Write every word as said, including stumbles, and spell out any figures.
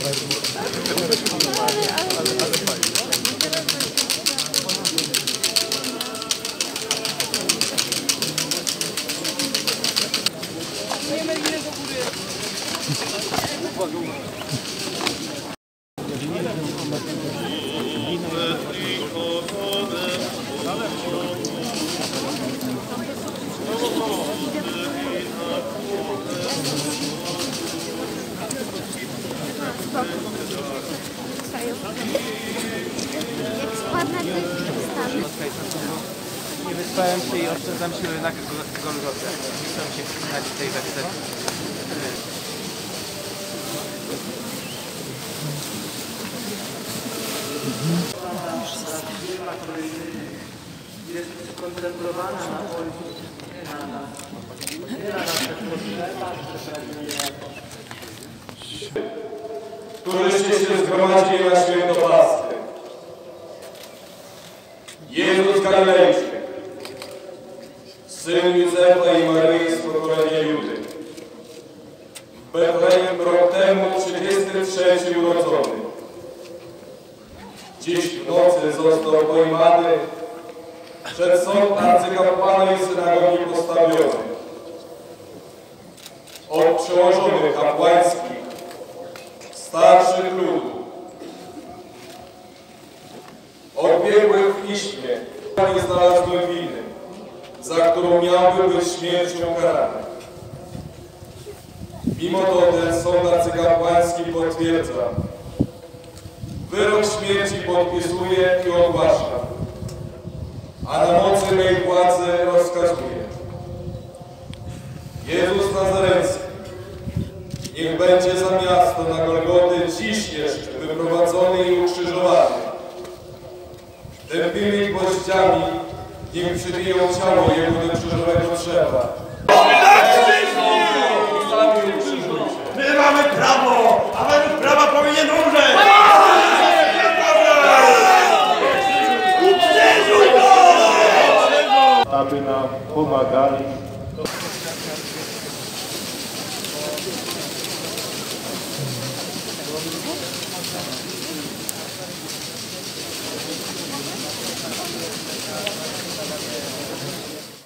Nie wyspałem się i oszczędzam siły na Golgocie. Nie chcę się wspinać w tej wersji. Jest skoncentrowana na Ojcu, na nas. Nie na naszych potrzebach, którzyście się zgromadzili na święto Paschy. Jezus Galilejczyk, syn Józefa i Maryi z pokolenia Judy. W Betlejem rok temu trzydziesty trzeci urodzony. Dziś w nocy został pojmany, przed sąd arcykapłana i synagogi postawiony. Od przełożonych kapłańskich, starszych ludu, odbiegłych w piśmie, nie znalazłem winy, za którą miałby być śmiercią karany. Mimo to ten sąd arcykapłański potwierdza, wyrok śmierci podpisuje i ogłasza, a na mocy mej władzy rozkazuje. Jezus Nazareński, niech będzie za miasto na Golgoty dziś jeszcze wyprowadzony i ukrzyżowany. Tępymi gwoździami niech przybiją ciało Jego do krzyżowego drzewa. Sami ukrzyżujcie. My mamy prawo, a według prawa powinien umrzeć! Ukrzyżuj go! Aby nam pomagali.